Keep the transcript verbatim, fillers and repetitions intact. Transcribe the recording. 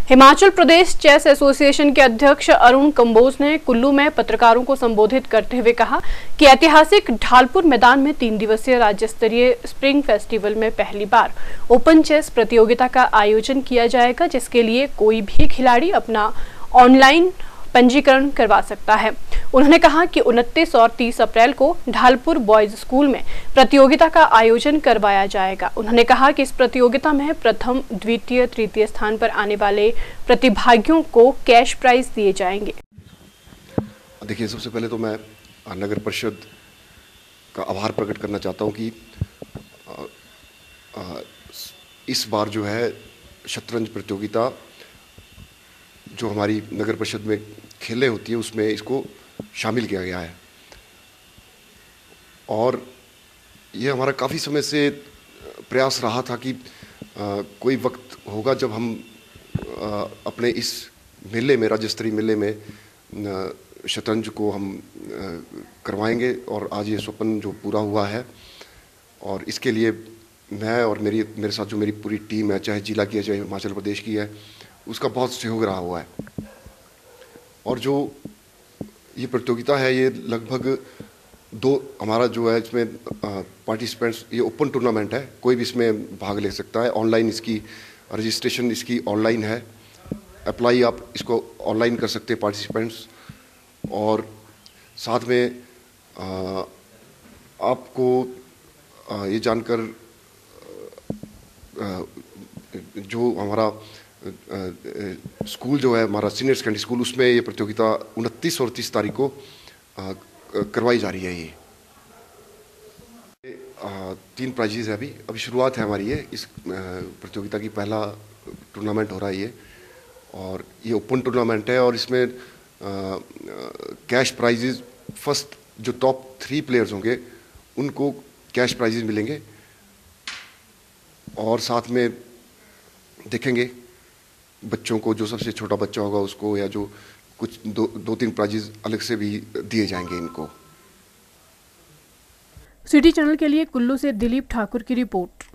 Himachal Pradesh chess association के अध्यक्ष अरुण कंबोज ने कुल्लू में पत्रकारों को संबोधित करते हुए कहा कि ऐतिहासिक ढालपुर मैदान में तीन दिवसीय राज्य स्तरीय स्प्रिंग फेस्टिवल में पहली बार ओपन चेस प्रतियोगिता का आयोजन किया जाएगा, जिसके लिए कोई भी खिलाड़ी अपना ऑनलाइन पंजीकरण करवा सकता है। उन्होंने कहा कि उनतीस और तीस अप्रैल को ढालपुर बॉयज स्कूल में प्रतियोगिता का आयोजन करवाया जाएगा। उन्होंने कहा कि इस प्रतियोगिता में प्रथम, द्वितीय, तृतीय स्थान पर आने वाले प्रतिभागियों को कैश प्राइज दिए जाएंगे। देखिए, सबसे पहले तो मैं नगर परिषद का आभार प्रकट करना चाहता हूं कि इस बार जो है शतरंज प्रतियोगिता जो हमारी नगर परिषद में खेलें होती है उसमें इसको शामिल किया गया है। और ये हमारा काफ़ी समय से प्रयास रहा था कि आ, कोई वक्त होगा जब हम आ, अपने इस मेले में, राज्य स्तरीय मेले में शतरंज को हम आ, करवाएंगे, और आज ये स्वप्न जो पूरा हुआ है। और इसके लिए मैं और मेरी मेरे साथ जो मेरी पूरी टीम है, चाहे जिला की है चाहे हिमाचल प्रदेश की है, उसका बहुत सहयोग रहा हुआ है। और जो ये प्रतियोगिता है ये लगभग दो हमारा जो है इसमें पार्टिसिपेंट्स, ये ओपन टूर्नामेंट है, कोई भी इसमें भाग ले सकता है। ऑनलाइन इसकी रजिस्ट्रेशन इसकी ऑनलाइन है, अप्लाई आप इसको ऑनलाइन कर सकते हैं पार्टिसिपेंट्स। और साथ में आ, आपको आ, ये जानकर आ, जो हमारा स्कूल जो है हमारा सीनियर सेकेंडरी स्कूल, उसमें ये प्रतियोगिता उनतीस और तीस तारीख को करवाई जा रही है। ये आ, तीन प्राइजेज है, अभी अभी शुरुआत है हमारी ये इस प्रतियोगिता की, पहला टूर्नामेंट हो रहा है ये। और ये ओपन टूर्नामेंट है और इसमें कैश प्राइजेज, फर्स्ट जो टॉप थ्री प्लेयर्स होंगे उनको कैश प्राइजेज मिलेंगे। और साथ में देखेंगे बच्चों को, जो सबसे छोटा बच्चा होगा उसको, या जो कुछ दो दो तीन प्राइजेस अलग से भी दिए जाएंगे इनको। सिटी चैनल के लिए कुल्लू से दिलीप ठाकुर की रिपोर्ट।